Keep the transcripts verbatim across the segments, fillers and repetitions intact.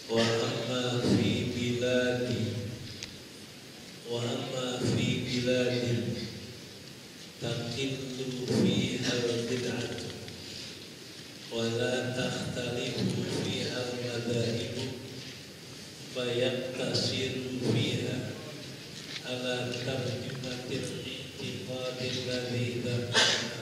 Wa amma fi biladi wa amma fi biladin taqillu fiha al-bid'atu wa la takhtalifu fiha al-madhahibu fayaktasiru fiha ala tarjumatil i'tiqadil ladzi dzakarna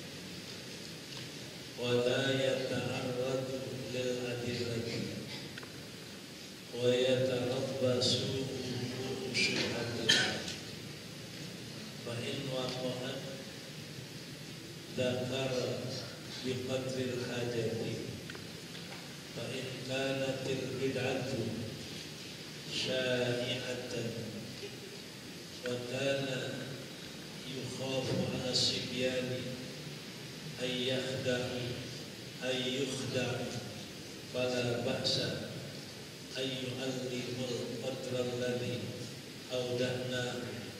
wa la yata'arradu lil adillati wa yatarabbasu syubhatin fa in waqa'at dzakara biqadril hajati fa in kanatil bid'atu syai'atan wa kana yukhafu 'ala sibyani ay yakhda'u ay yukhda'u fala ba'sa ay yu'allimul qadra alladhi awda'na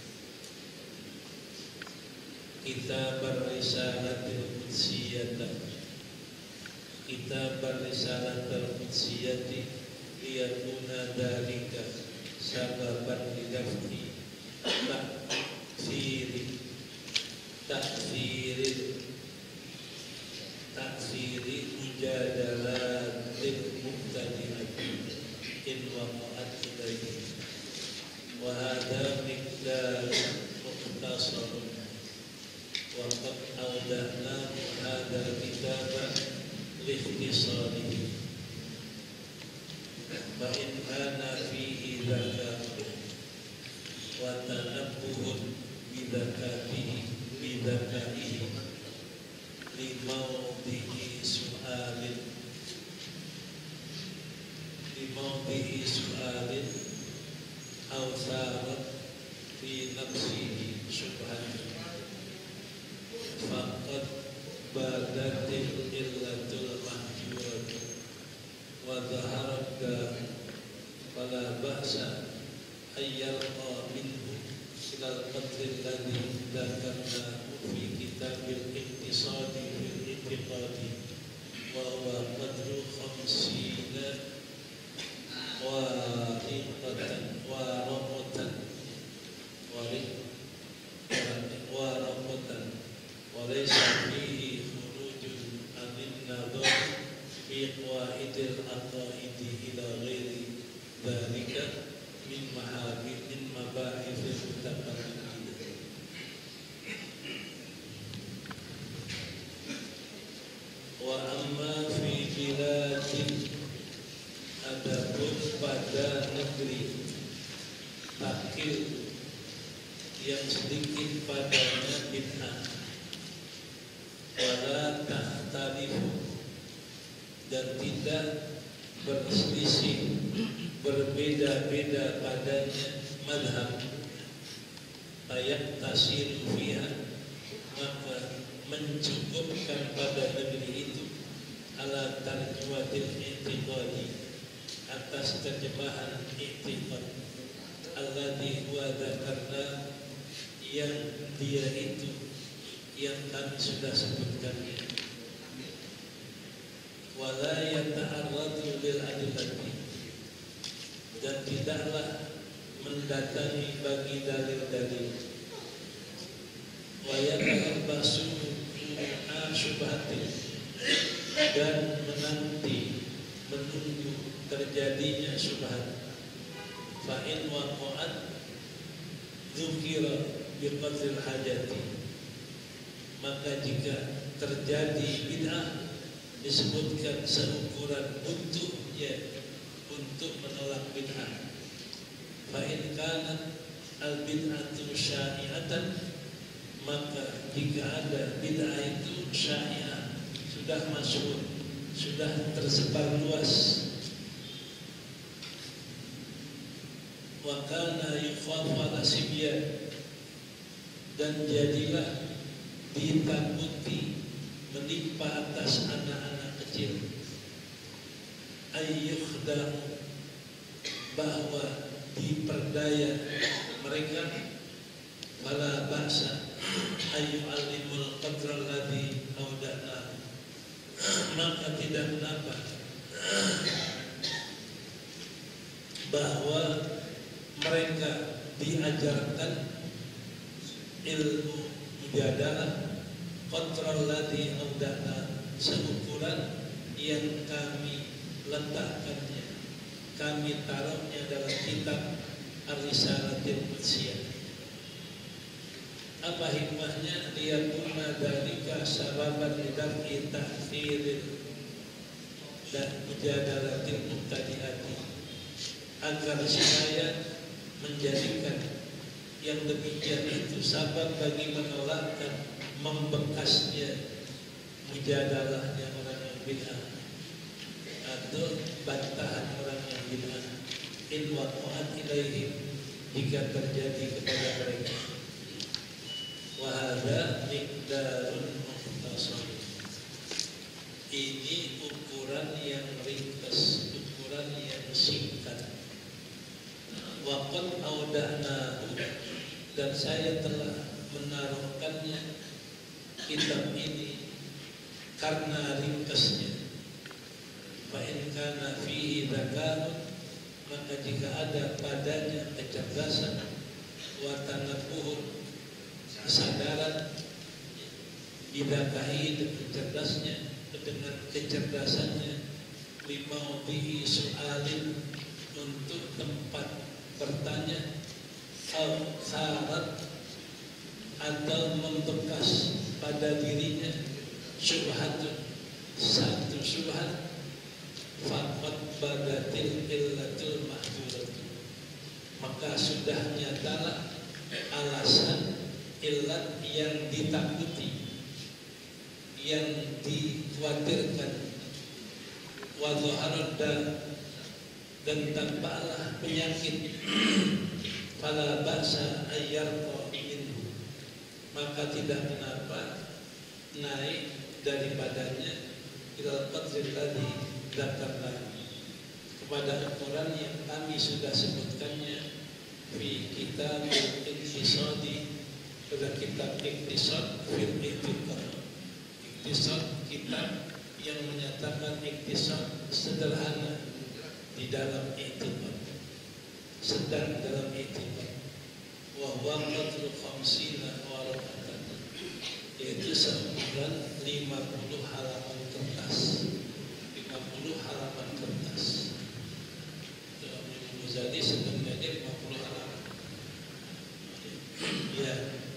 kitab ar-risalatil qudsiyata kitab ar-risalatil qudsiyati liyakuna dalika sababan lidafni takfiri takfiri takfiri mujadalatil mubtadi'ati in waqa'at ilayhi wa hadha miqdar mukhtasarun wa qad awda'na hadha kitaba lihtisarihi fa in kana fihi zakatun wa tanabbuhun bidakatihi bidakatihi limawdihi su'alin limawdihi su'alin aw sarat fi nafsihi syubhatun faqad badatil illatul mahjuratu wa dhaharaka fala ba'sa ayyalqa minhu ilal qadri alladhi dzakarna fi kitabil iqtisadi fil i'tiqadi wa huwa qadru khamsina wa riqatan wa ramatan wa riqatan wa ramatan wa laysa fihi khurujun anin nadhar fi qawaidil aqaidi ila ghairi dhalika min mahabib min mabahithil mutakallimin. Wa amma fi biladin adapun pada negeri takil yang sedikit padanya bid'ah wala tahtalifu dan tidak berselisih berbeda-beda padanya madhab ayat tasir fiha maka mencukupkan pada negeri itu ala tarjumatil i'tiqadi atas terjemahan i'tiqad alladhi huwa dzakarna yang dia itu yang kami sudah sebutkan wala yata'arradu lil adillati dan tidaklah mendatangi bagi dalil-dalil wa yatarabbasu syubhatin dan menanti menunggu terjadinya syubhat fa in waqa'at dzukira biqadril hajati maka jika terjadi bid'ah disebutkan seukuran untuknya untuk menolak bid'ah. Fa in kanat al bid'atu syai'atan maka jika ada bid'ah itu syai'ah sudah masuk sudah tersebar luas wa kana yukhafu ala sibyan dan jadilah ditakuti menimpa atas anak-anak kecil ayyukhda'u bahwa diperdaya mereka wala ba'sa ayyu'allimul qadra alladhi awda'na maka tidak kenapa bahwa mereka diajarkan ilmu mujadalah kontrol ladzi audana seukuran yang kami letakkannya, kami taruhnya dalam kitab Ar-Risalatil Qudsiyah. Apa hikmahnya? Liyakuna dzalika sababan lidaf'i ta'thiril dan mujadalatil mubtadi'ati, agar supaya menjadikan yang demikian itu sabab bagi menolakkan membekasnya mujadalahnya orang yang bid'ah atau bantahan orang yang bid'ah in waqa'at ilaihim, jika terjadi kepada mereka. Wa hadza miqdarun mukhtasar, ini ukuran yang ringkas, ukuran yang singkat. Wa qad auda'nahu, dan saya telah menaruhkannya kitab ini karena ringkasnya. Fa in kana fihi dzakarun, maka jika ada padanya kecerdasan, wa tanabbuhun, kesadaran, bidakahi, dengan cerdasnya, dengan kecerdasannya, limaudihi su'alin, untuk tempat bertanya, al kharat, atau membekas pada dirinya syubhatun, satu syubhat, faqad badatil illatul mahdzuratu, maka sudah nyatalah alasan illat yang ditakuti, yang dikhawatirkan, wa zaharada, dan tampaklah penyakit, fala ba'sa ayyarqa minhu, maka tidak kenapa naik daripadanya ilal qadril ladzi dzakarna, kepada ukuran yang kami sudah sebutkannya fi kitabil iqtisadi, pada kitab Iqtisad fil I'tiqad. Iqtisad kitab yang menyatakan iqtisad sederhana di dalam i'tiqad, sedang dalam i'tiqad. Wa huwa qadru khamsina waraqatan, yaitu seukuran lima puluh halaman kertas. lima puluh halaman kertas. Dalam Imam Ghazali sebenarnya lima puluh halaman. Ya.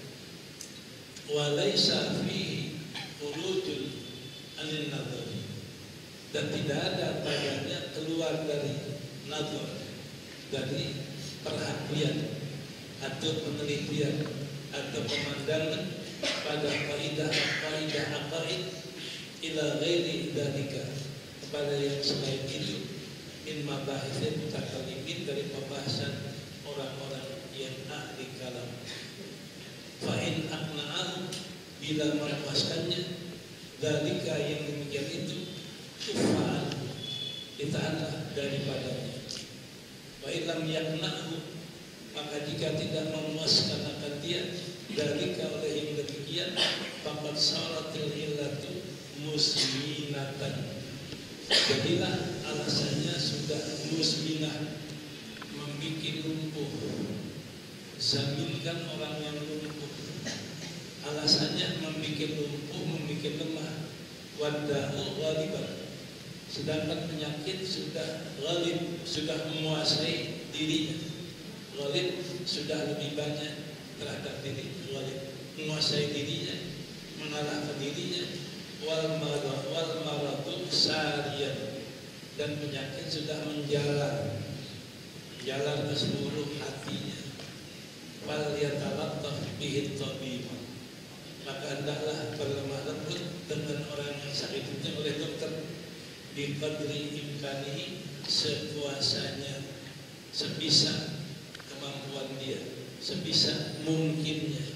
Wa laisa fihi khurujun anil nadhar, dan tidak ada padanya keluar dari nazar, dari perhatian atau penelitian atau pemandangan pada kaidah-kaidah aqaid ila ghairi dzalika, kepada yang selain itu, min mabahitsin mutakallimin, dari pembahasan orang-orang yang ahli kalam. Fa in aqna'ahu, bila memuaskannya, dzalika yang demikian itu, ufa'al, ditahanlah daripadanya. Wa in lam yaqna'hu, maka jika tidak memuaskan akan dia, dzalika oleh yang demikian, faqad saratil illatu musminatan, jadilah alasannya sudah musminah, membikin lumpuh, zaminkan orang yang lumpuh, alasannya membikin lumpuh, membikin lemah. Wada'u ghaliban, sedangkan penyakit sudah ghalib, sudah menguasai dirinya. Ghalib sudah lebih banyak terhadap diri, ghalib menguasai dirinya, mengalahkan dirinya. Wal marad wal maradu sariyan, dan penyakit sudah menjalar menjalar ke seluruh hatinya. Wal yatalattaf bihi tabib, maka hendaklah berlemah lembut dengan orang yang sakit itu oleh dokter, bi qadri imkanihi, sekuasanya, sebisa kemampuan dia, sebisa mungkinnya.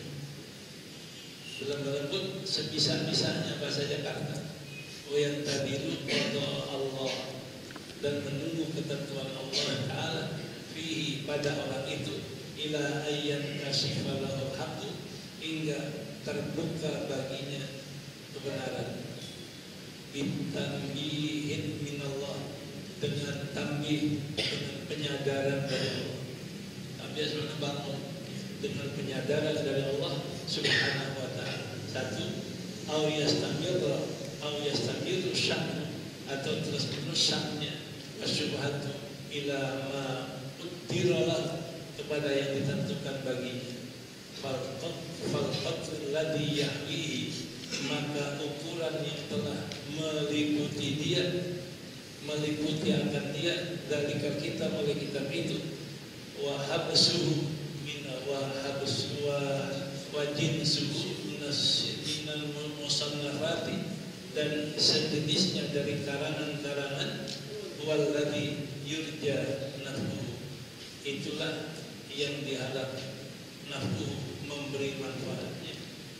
Berlemah lembut sebisa-bisanya, bahasa Jakarta. Wa yantadiru qada Allah, dan menunggu ketentuan Allah Ta'ala fihi, pada orang itu, ila ayyan kasyifa lahu haqqu, hingga terbuka baginya kebenaran. Bitanbihin minallah, dengan tambih, dengan penyadaran dari Allah. Biasanya bangun dengan penyadaran dari Allah Subhanahu wa ta'ala. Satu, au yastamir au yastamir sya'nu, atau terus menerus sya'nya asyubhatu ila ma uddiralah, kepada yang ditentukan baginya. Falqat falqatul ladhi yahwihi, maka ukuran yang telah meliputi dia, meliputi akan dia dari kitab oleh kitab itu. Wa habsuhu min wa habsu wa wa jinsuhu minal musannafati, dan sejenisnya dari karangan-karangan. Walladhi yurja naf'uhu, itulah yang diharap naf'uhu, memberi manfaatnya.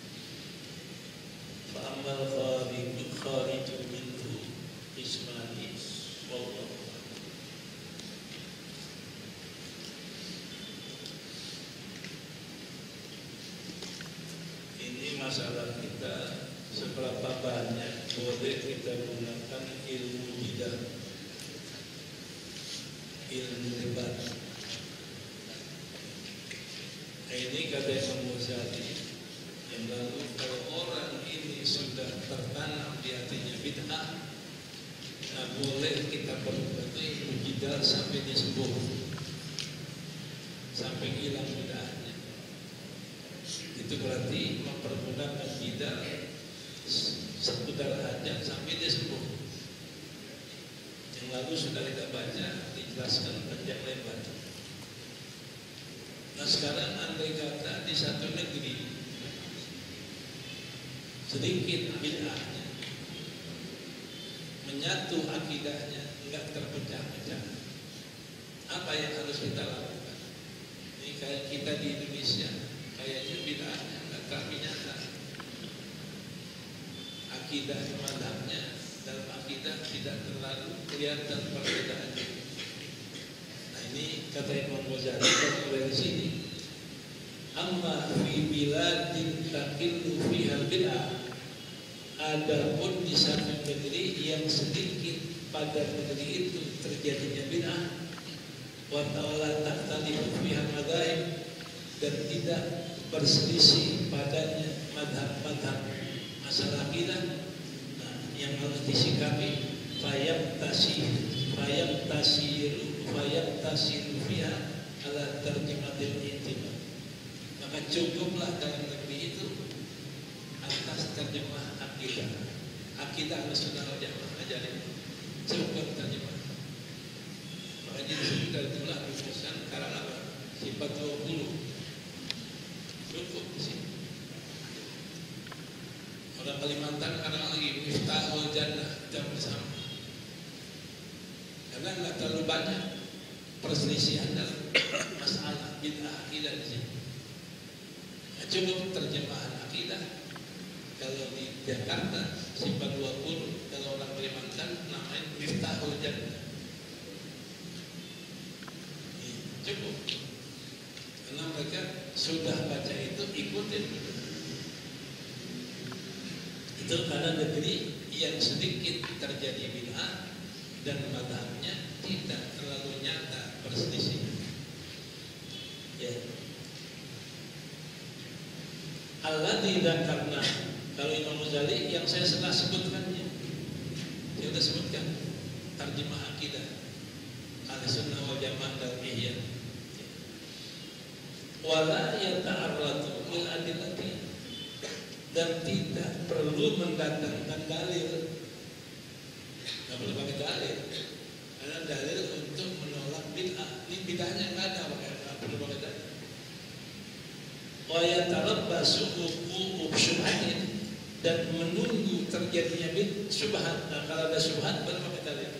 Fa ammal khariju khariju minhu ismani wallahu. Ini masalah kita seberapa banyak boleh kita gunakan ilmu bidah, ilmu debat. Nah, ini kata Imam Ghazali yang lalu, kalau orang ini sudah tertanam di hatinya bid'ah, nah boleh kita berbuat ilmu bidah sampai dia sembuh, sampai hilang bid'ahnya. Itu berarti mempergunakan bidah sekedar hajat sampai dia sembuh. Yang lalu sudah kita baca, dijelaskan panjang lebar. Nah sekarang andai kata di satu negeri sedikit bid'ahnya, menyatu akidahnya, enggak terpecah-pecah, apa yang harus kita lakukan? Ini kayak kita di Indonesia, kayaknya bid'ahnya enggak terlalu nyata, akidah madhabnya dalam akidah tidak terlalu kelihatan perbedaannya. Nah ini kata Imam Ghazali dari sini, amma fi biladin taqillu fiha bid'ah, adapun di satu negeri yang sedikit pada negeri itu terjadinya bid'ah, wa ta'ala ta'talifu fiha madzhab, dan tidak berselisih padanya madhab-madhab masalah akidah, nah, yang harus disikapi, fayam tasir fayam tasir fayam tasir fiha ala terjematil intimah, maka cukuplah dalam negeri itu atas terjemah akidah. Akidah Ahlussunnah wal Jamaah ajarin cukup terjemah. Makanya disebut itulah rumusan karena apa? Sifat dua puluh cukup di sini. Orang Kalimantan kadang lagi Miftahul Jannah, kita bersama, karena nggak terlalu banyak perselisihan dalam masalah bid'ah akidah di sini. Nah, cukup terjemahan akidah. Kalau di Jakarta sifat dua puluh, kalau orang Kalimantan namanya Miftahul Jannah. Cukup, karena mereka sudah baca itu, ikutin. Itu karena negeri yang sedikit terjadi bid'ah dan madhabnya tidak terlalu nyata perselisihan. Ya. Alladzi dzakarna, kalau Imam Ghazali yang saya telah sebutkannya, saya sudah sebutkan terjemah akidah Ahlussunnah wal Jamaah dalam Ihya. Wala yata'arradu lil adillati, dan tidak perlu mendatangkan dalil. Tidak perlu pakai dalil, karena dalil untuk menolak bid'ah. Ini bid'ahnya nggak ada, nggak perlu pakai dalil. Wa yatarabbasu wuqu'u syubhatin, dan menunggu terjadinya bid syubhat. Nah, kalau ada syubhat baru pakai dalil.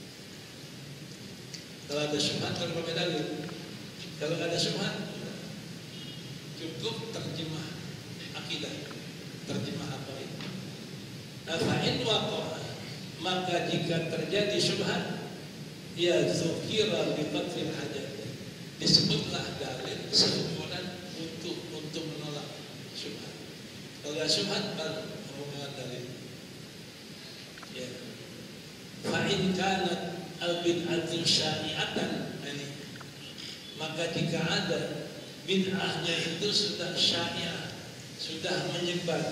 Kalau ada syubhat baru pakai dalil. Kalau ada syubhat cukup terjemah akidah, terjemah apa itu. Fa'in waqa'a, maka jika terjadi syubhat, ya dzukira bi qadril hajat, disebutlah dalil seukuran untuk untuk menolak syubhat. Kalau ada syubhat baru menolak dalil. Ya. Fa'in kanat al-bid'atu syai'atan, ini maka jika ada bid'ahnya itu sudah syai'ah, sudah menyebar,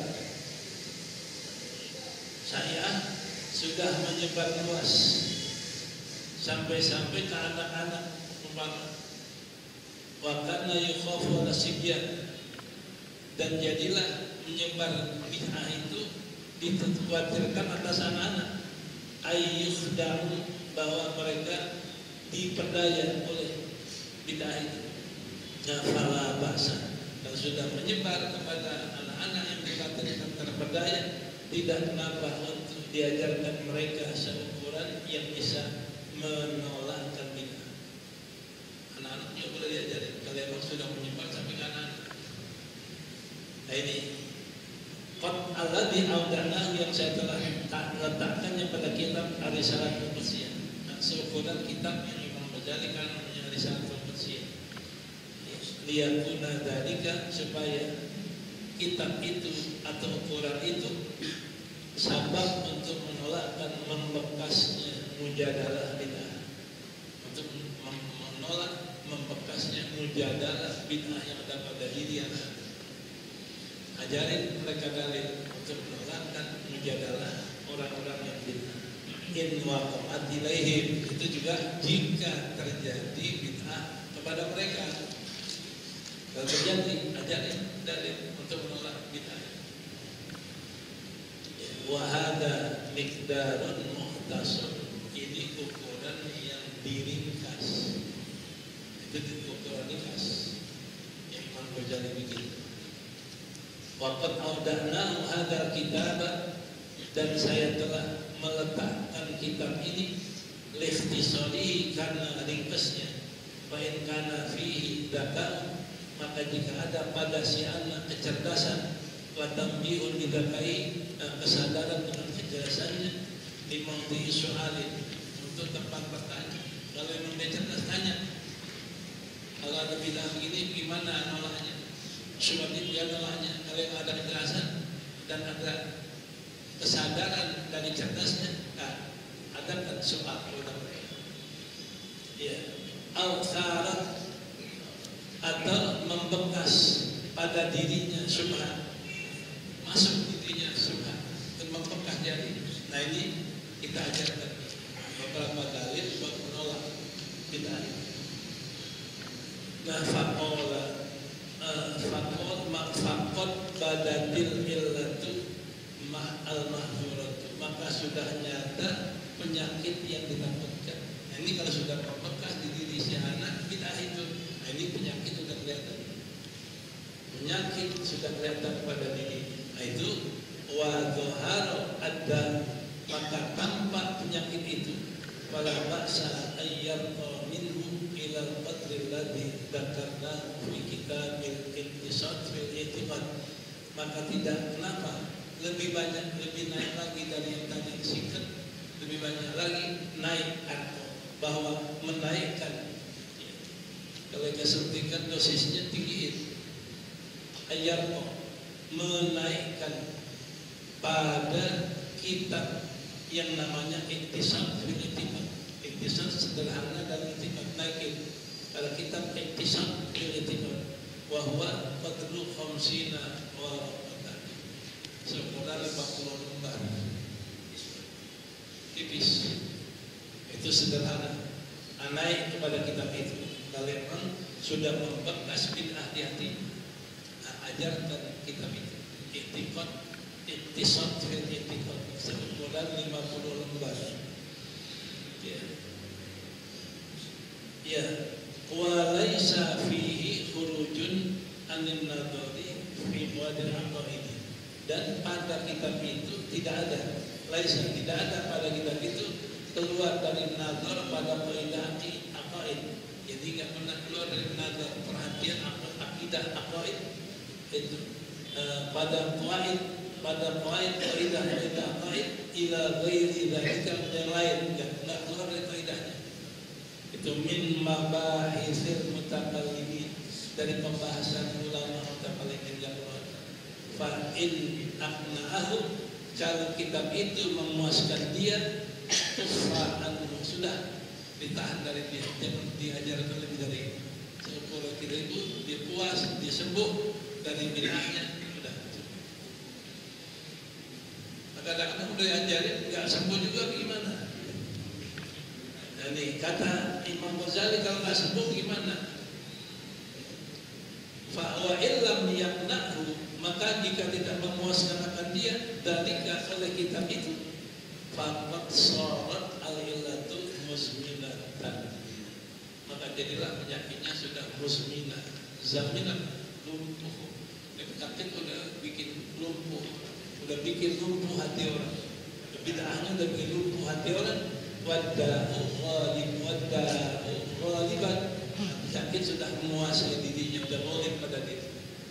syai'ah sudah menyebar luas sampai-sampai ke anak-anak umpama wa kana yukhafu al-sibyan, dan jadilah menyebar bid'ah itu dikhawatirkan atas anak-anak, ayyukhdamu, bahwa mereka diperdaya oleh bid'ah itu. Nah, fala ba'sa, dan sudah menyebar kepada anak-anak yang dikhawatirkan terperdaya, tidak kenapa untuk diajarkan mereka seukuran yang bisa menolakkan bid'ah. Anak-anak juga boleh diajarin kalau memang sudah menyebar sampai ke anak-anak. Nah ini qad alladhi audana, yang saya telah letakkannya pada kitab Arisalah Al-Qudsiyah. Nah, seukuran kitab yang Imam Ghazali kan namanya Arisalah Al-Qudsiyah. Liyakuna dzalika, supaya kitab itu atau ukuran itu sabab untuk menolakkan membekasnya mujadalah bid'ah, untuk menolak membekasnya mujadalah bid'ah yang ada pada diri anak. Ajarin mereka dalil untuk menolakkan mujadalah orang-orang yang bid'ah. In waqa'at ilaihim, itu juga jika terjadi bid'ah kepada mereka. Kalau terjadi, ajarin dalil untuk menolak bid'ah. Wa hada miqdarun mukhtasar, ini ukuran yang diringkas. Itu ukuran ringkas yang Imam Ghazali bikin. Waqad auda'nahu hadzal kitab, dan saya telah meletakkan kitab ini liftisalihi, karena ringkasnya. Fa in kana fihi dzaka, maka jika ada pada si anak kecerdasan, wa tambihun bidakai, kesadaran dengan kejelasannya, limauti soalin, untuk tempat bertanya. Kalau memang dia cerdas, tanya. Kalau ada bilang begini, gimana nolaknya? Sebabnya dia nolaknya. Kalau yang ada kejelasan dan ada kesadaran dari cerdasnya, nah, ada kan soal kepada mereka. Ya, al-sarat, atau membekas pada dirinya syubhat, masuk dirinya syubhat dan membekas jadi. Nah ini kita ajarkan beberapa dalil buat menolak bid'ah. Nah, faqala faqad maqfaqad badatil illatu ma'al mahzuratu, maka sudah nyata penyakit yang ditakutkan. Nah, ini kalau sudah membekas di diri si anak bid'ah itu, nah ini penyakit sudah kelihatan. Penyakit sudah kelihatan pada diri. Nah itu wa dhahara ada, maka tampak penyakit itu. Wala ba'sa ayyarqa minhu ila al-qadri alladhi dzakarna fi kitabil intisad fil i'tiqad, maka tidak kenapa lebih banyak, lebih naik lagi dari yang tadi singkat, lebih banyak lagi naik atau bahwa menaikkan. Kalau kita suntikan dosisnya tinggiin, ayyarqa, menaikkan pada kitab yang namanya Iktisad fil I'tiqad. Iktisad sederhana dan i'tiqad naikin pada kitab Iktisad fil I'tiqad, wa huwa qadru khamsina wa raqatan, sekitar lima puluh lembar, tipis. Itu sederhana, naik kepada kitab itu. Kalau memang sudah membekas bid'ah di hati, ajarkan kitab itu. I'tiqad, Iktisad fil I'tiqad, sekitar lima puluh lembar. Ya, ya. Wa laisa fihi khurujun anin nadari fi muadil aqaidi, dan pada kitab itu tidak ada, laisa tidak ada pada kitab itu keluar dari nazar pada kaidah aqaid. Jadi tidak pernah keluar dari nazar perhatian akidah aqaid itu uh, pada qaid, pada qaid kaidah kaidah aqaid ila ghairi dzalika, yang lain enggak keluar dari kaidahnya. Itu min mabahithil mutakallimin, dari pembahasan ulama mutakallimin yang keluar. Fa in aqna'ahu, kalau kitab itu memuaskan dia, kufra'an, sudah dari dia, jangan diajarkan lebih dari itu. Kalau kita itu dia puas, dia sembuh dari bid'ahnya, sudah. Kadang-kadang udah diajarin nggak sembuh juga gimana? Nah, nih kata Imam Ghazali kalau nggak sembuh gimana? Fa wa illam yamna'hu, maka jika tidak memuaskan akan dia dalika oleh kitab itu, faqad sharat al-illatul muzminatan, maka jadilah penyakitnya sudah muzminah, zaminah, lumpuh. Penyakit udah bikin lumpuh, udah bikin lumpuh hati orang. Bid'ahnya udah bikin lumpuh hati orang. Wadda'u ghalib, wadda'u ghaliban, penyakit sudah menguasai dirinya, sudah ghalib pada diri.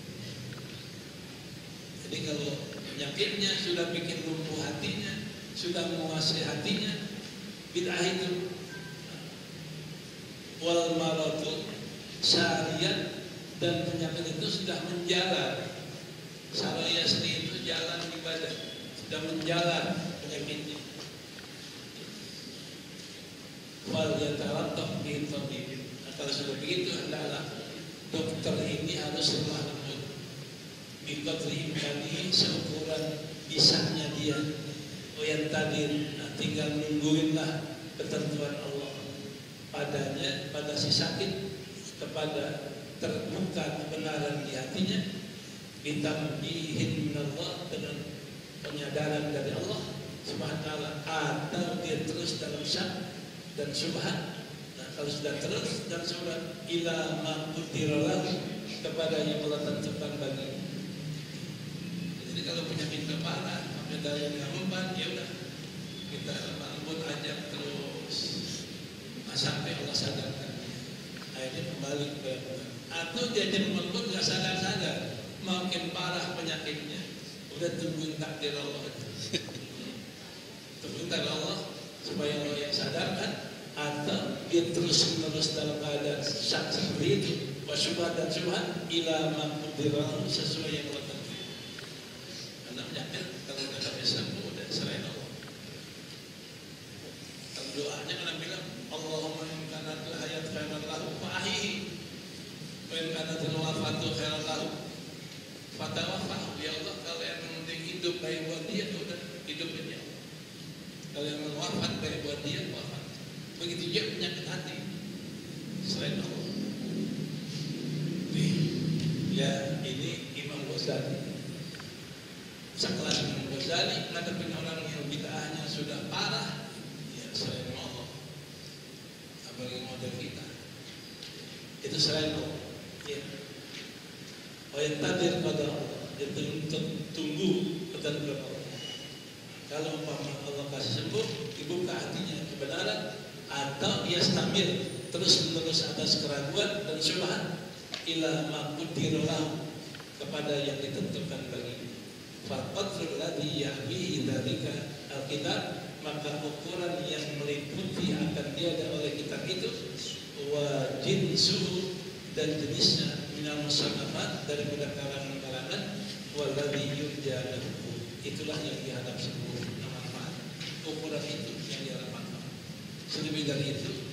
Jadi kalau penyakitnya sudah bikin lumpuh hatinya, sudah menguasai hatinya, bid'ah itu wal maradu syariat, dan penyakit itu sudah menjalar. Syariat sendiri itu jalan ibadah, sudah menjalar penyakitnya. Wal yatarattaq bi tabib. Kalau sudah begitu hendaklah dokter ini harus lemah lembut. Bi qadri imkani, seukuran bisanya dia. Yang tadi nah, tinggal nungguinlah ketentuan Allah padanya, pada si sakit, kepada terbuka kebenaran di hatinya, bitambihin minallah, dengan penyadaran dari Allah Subhanahu wa taala, atau dia terus dalam syak dan syubhat. Nah, kalau sudah terus dan syubhat, ila ma qudira kepada yang Allah tentukan bagi. Jadi kalau penyakit parah, sampai dari obat, ya udah kita lembut aja terus, nah, sampai Allah sadarkan. Akhirnya kembali ke, atau dia jadi lembut nggak sadar-sadar, makin parah penyakitnya, udah tungguin takdir Allah itu. Tungguin takdir Allah supaya Allah yang sadarkan, atau dia terus menerus dalam keadaan syak seperti itu, wasyubhat dan syubhat, ila maqdirah, sesuai yang Allah tentukan. Karena penyakit kalau udah sampai sembuh udah selain Allah. Kalau doanya kan bilang, Allahumma in kanatil hayat khairan lahu fa ahyihi, wa in kanatil wafatu khairan lahu fatawaffahu. Ya Allah, kalau yang penting hidup baik buat dia, udah hidupin ya Allah. Kalau yang wafat baik buat dia, wafat. Begitu juga penyakit hati selain Allah. Nih, ya ini Imam Ghazali. Sekelas Imam Ghazali ngadepin orang yang bid'ahnya sudah parah, ya selain Allah. Apalagi model kita, itu selain Allah. Ya. Oh yang tadir pada Allah, itu tunggu ketentuan Allah. Kalau umpama Allah kasih sembuh, dibuka hatinya kebenaran, atau ia stamil terus menerus atas keraguan dan syubhat, ila maqdirullah, kepada yang ditentukan bagi. Faqadrul ladzi yahwi dzalika alkitab, maka ukuran yang meliputi akan diada oleh kitab itu, wa jinsuhu, dan jenisnya, minal musannafat, daripada kalangan-kalangan, walladzi yurja lahu, itulah yang dihadap sembuh manfaat. Ukuran itu yang diharap manfaat. Selebih dari itu